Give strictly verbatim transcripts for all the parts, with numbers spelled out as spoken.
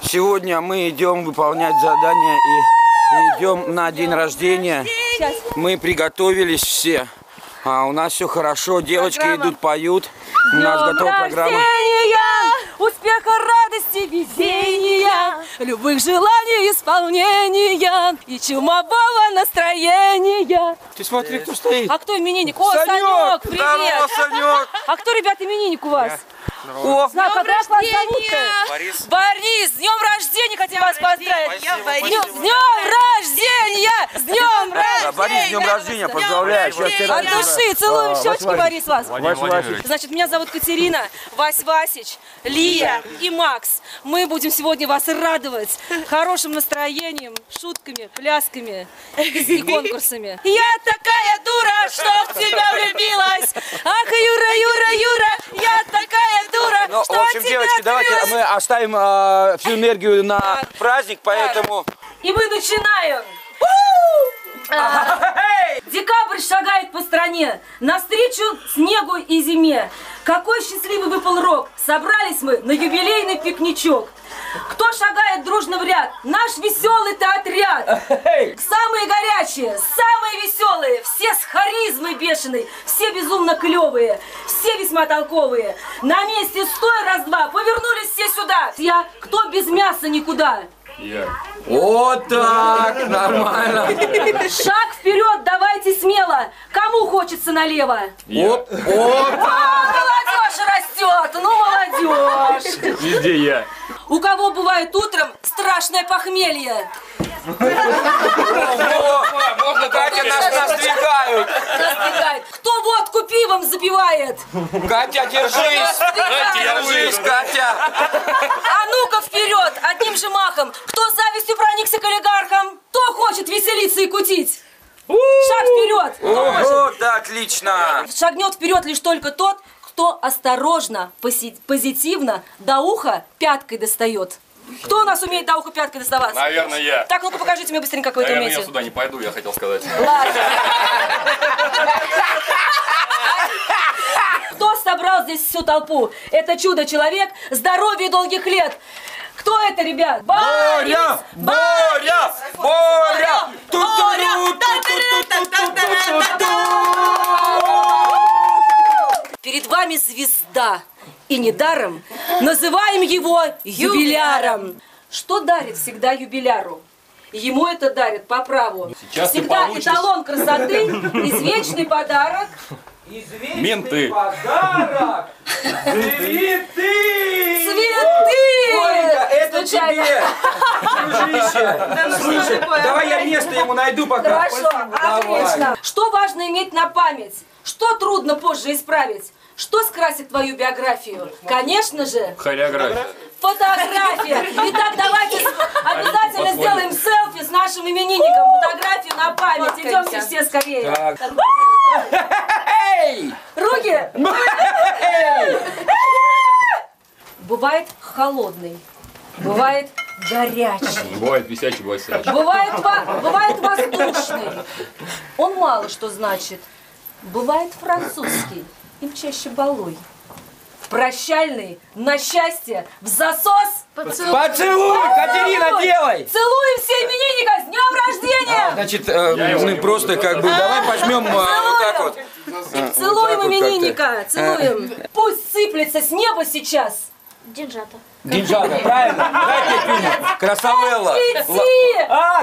Сегодня мы идем выполнять задание и идем на день рождения. Мы приготовились все. А у нас все хорошо. Девочки программа. Идут, поют. У нас готова программа. Успеха, радости, везения, любых желаний исполнения и чумового настроения. Ты смотри, кто стоит. А кто именинник? О, Санек, Санек, привет. Здорово, Санек. А кто, ребят, именинник у вас? О, Знак, а как вас зовут-то? Борис. Борис, с днем рождения хотим вас поздравить. Я Борис. С днем рождения! С днем рождения! Борис, с днем рождения, поздравляю. От души целуем в щечки, Борис, вас. Вась, Значит, меня зовут Катерина, Вась Васич, Лия и Макс. Мы будем сегодня вас радовать хорошим настроением, шутками, плясками и конкурсами. Я такая дура, что в тебя влюбилась. Ах, Юра, Юра, Юра, я такая дура, ну, что в общем, от тебя девочки, давайте влюбилась. мы оставим э, всю энергию на Так. праздник, поэтому... И мы начинаем. А, Декабрь шагает по стране, навстречу снегу и зиме. Какой счастливый выпал рок, собрались мы на юбилейный пикничок. Кто шагает дружно в ряд? Наш веселый-то отряд. Самые горячие, самые веселые, все с харизмой бешеной, все безумно клевые, все весьма толковые. На месте стой, раз-два, повернулись все сюда. Я, кто без мяса никуда. Я. Вот так, нормально. Шаг вперед, давайте смело. Кому хочется налево? Оп, оп. А, молодежь растет, ну молодежь. Везде я. У кого бывает утром страшное похмелье? Можно, Катя, нас настригают. Настригает. Кто водку пивом запивает? Катя, держись. Держись, Катя. А ну-ка вперед, одним же махом. Кто завистью проникся к олигархам? Кто хочет веселиться и кутить? Шаг вперед. Ого, да, отлично. Шагнет вперед лишь только тот, кто осторожно, пози позитивно до уха пяткой достает. Кто у нас умеет до уха пяткой доставаться? Наверное, я. Так, ну-ка покажите мне быстренько, как вы это Наверное, умеете. я сюда не пойду, я хотел сказать. Ладно. Кто собрал здесь всю толпу? Это чудо-человек, здоровья и долгих лет. Кто это, ребят? Боря! Боря! Боря! Перед вами звезда. И недаром называем его юбиляром. Что дарит всегда юбиляру? Ему это дарит по праву. Сейчас всегда эталон красоты, извечный подарок. Извечный Менты. подарок! Цветы! Цветы! Ольга, это Случайно. тебе! Дружище! Слушай, давай я место ему найду пока. Хорошо, отлично. Что важно иметь на память? Что трудно позже исправить? Что скрасит твою биографию? Конечно же, Хореография. фотография. Итак, давайте обязательно сделаем селфи с нашим именинником. Фотографию на память. Идемте все скорее. Так. Эй! Руки! Бывает холодный, бывает горячий, Бывает висячий, бывает сидячий. бывает, во- бывает воздушный. Он мало что значит. Бывает французский, им чаще балуй. Прощальный, на счастье, в засос. Поцелуй, Катерина, делай! Целуем все именинника! С днем рождения! Значит, э, мы просто как бы давай пожмем э, вот так вот. Целуем вот именинника, целуем. Пусть сыплется с неба сейчас. Деньжата. Деньжата, правильно? Дайте пиню. Красавелла. Лети! А,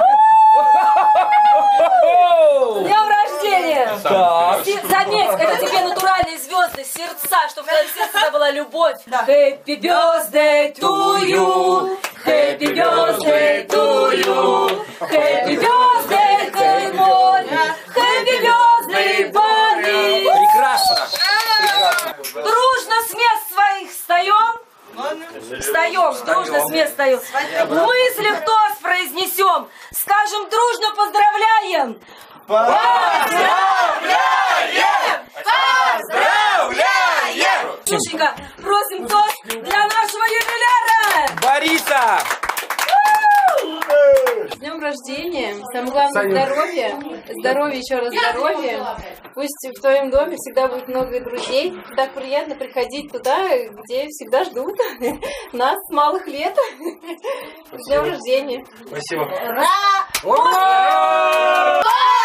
С днем рождения! так. Си- Заметь, это тебе натуральные звезды, сердца, чтобы в твоем сердце всегда была любовь. Happy birthday to you, happy birthday to you, happy birthday, hey, Боря, happy birthday, Борис. Прекрасно. Дружно с мест своих встаем. Встаем, дружно с мест встаем. В мыслях тост произнесем. Скажем дружно поздравляем. Поздравляем! Поздравляем! Слушай-ка, просим тост для нашего юбиляра. Бориса. С днем рождения! Самое главное здоровье. Здоровье, еще раз здоровье. Пусть в твоем доме всегда будет много друзей. Так приятно приходить туда, где всегда ждут нас с малых лет. С днем рождения! Спасибо. Поздравляем!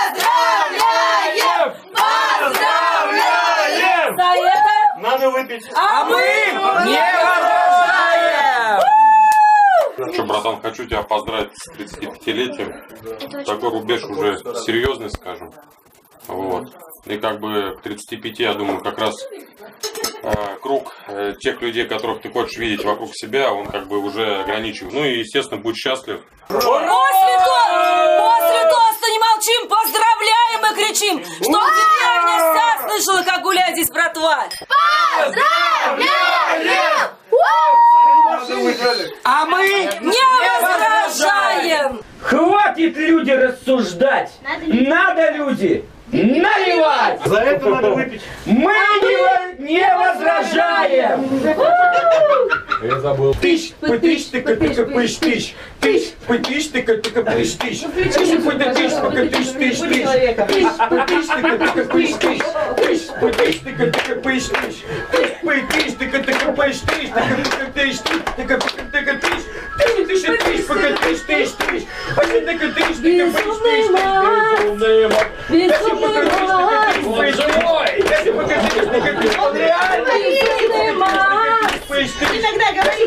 Поздравляем! За это Надо выпить. А мы не возражаем! Ну что, братан, хочу тебя поздравить с тридцатипятилетием. Такой рубеж уже серьезный, скажем. Вот. И как бы к тридцати пяти, я думаю, как раз э, круг э, тех людей, которых ты хочешь видеть вокруг себя, он как бы уже ограничен. Ну и, естественно, будь счастлив. После того, после того, что не молчим, поздравляем и кричим, что в деревне вся слышала, как гуляет здесь братва. Поздравляем! А мы Не возражаем! Хватит, люди, рассуждать! Надо, люди, наливать! За это надо выпить. Мы не, не возражаем! Я забыл. Тыщ, пытыщ, тыка, тыка, пыщ, тыщ. Тыщ, пытыщ, тыка, тыка, пыщ, тыщ. Тыщ, пытыщ, тыка, тыщ, тыщ, тыщ. Тыщ, пытыщ, тыка, тыка, пыщ, тыщ. Тыщ, пытыщ, тыка, тыка, пыщ, тыщ. Тыщ, пытыщ, тыка, тыка, пыщ, тыщ. Тыка, тыка, тыщ, тыка, тыка, тыка, тыщ. Тыщ, тыщ, тыщ, пока тыщ, тыщ, тыщ. Тыщ, тыка, тыщ, тыка, пыщ, тыщ. Безумный маг. Безумный маг. Иногда говорит.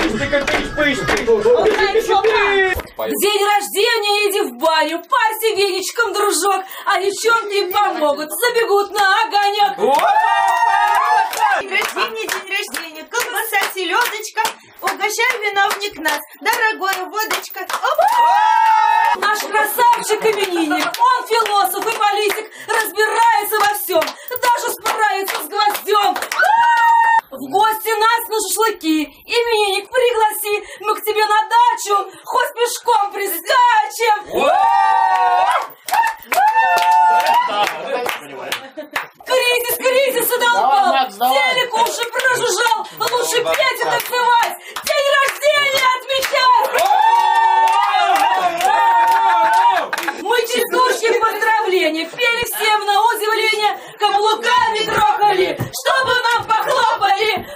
День рождения, иди в баню, парься веничком, дружок, а девчонки им помогут, забегут на огонек. День рождения, день рождения, колбаса, селедочка, угощай, виновник нас, дорогая водочка. Опа! Наш красавчик-именинник, он философ и политик, разбирается во всем, даже справится с гвоздем. В гости нас на шашлыки, именинник пригласи, мы к тебе на дачу, хоть пешком прискачем. Кризис, кризис задолбал, телек уши прожужжал, лучше петь и танцевать, день рождения отмечать. Мы частушки поздравления пели всем на удивление, каблуками грохали, чтобы нам похлопали.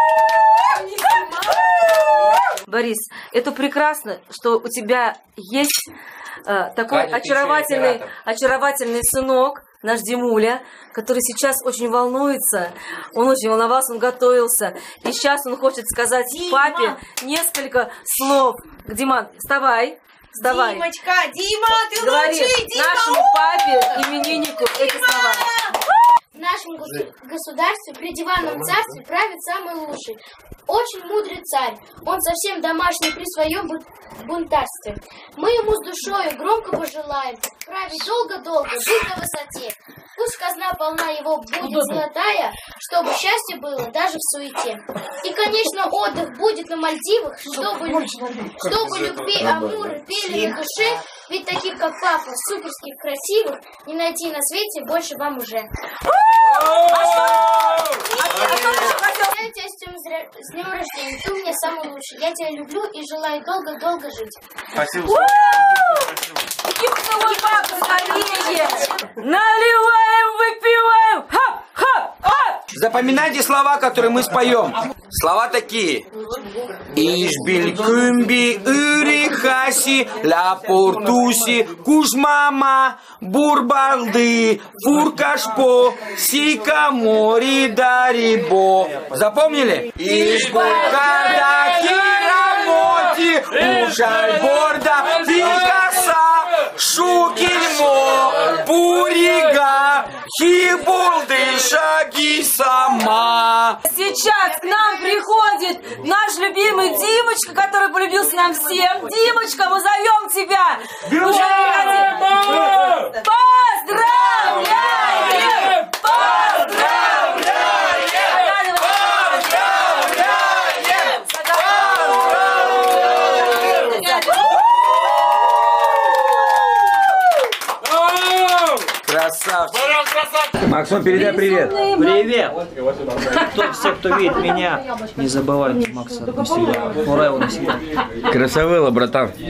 Борис, это прекрасно, что у тебя есть э, такой Катя, очаровательный, очаровательный сынок, наш Димуля, который сейчас очень волнуется, он очень волновался, он готовился, и сейчас он хочет сказать Дима! папе несколько слов. Диман, вставай. Вставай. Димочка, Дима, ты Говори лучший, Дима! нашему папе, имениннику эти слова. В нашем гос- государстве при диванном царстве правит самый лучший. Очень мудрый царь. Он совсем домашний при своем бу- бунтарстве. Мы ему с душою громко пожелаем править долго-долго, быть на высоте. Пусть казна полна его будет золотая, чтобы счастье было даже в суете. И, конечно, отдых будет на Мальдивах, чтобы, чтобы любви амуры пели на душе, ведь таких, как папа, суперских, красивых, не найти на свете больше вам уже. Я тебя с днем зря- с днем рождения, ты у меня самый лучший. Я тебя люблю и желаю долго-долго жить. Спасибо. Кипцевой папа, скорее! Наливаем, выпиваем! Ха-ха-ха! Запоминайте слова, которые мы споем. Слова такие. Ишбилькумби, Ирихаси, Ляпортуси, Кужмама, Бурбалды, Фуркашпо, Сикамори, Дарибо. Запомнили? Ишбукардаки, Рамоти, Ушальборда, Пикаса, Шукильмо, Пурига, Хибулды, Шаги сама. Сейчас к нам приходит наш любимый Димочка, который полюбился нам всем. Димочка, мы зовем тебя! Уже приходи. Поздравляем! Поздравляем! Красавчик. Максим, передай привет. Привет! Кто, все, кто видит меня, не забывайте Макса навсегда. Ура его навсегда. Красавелла, братан.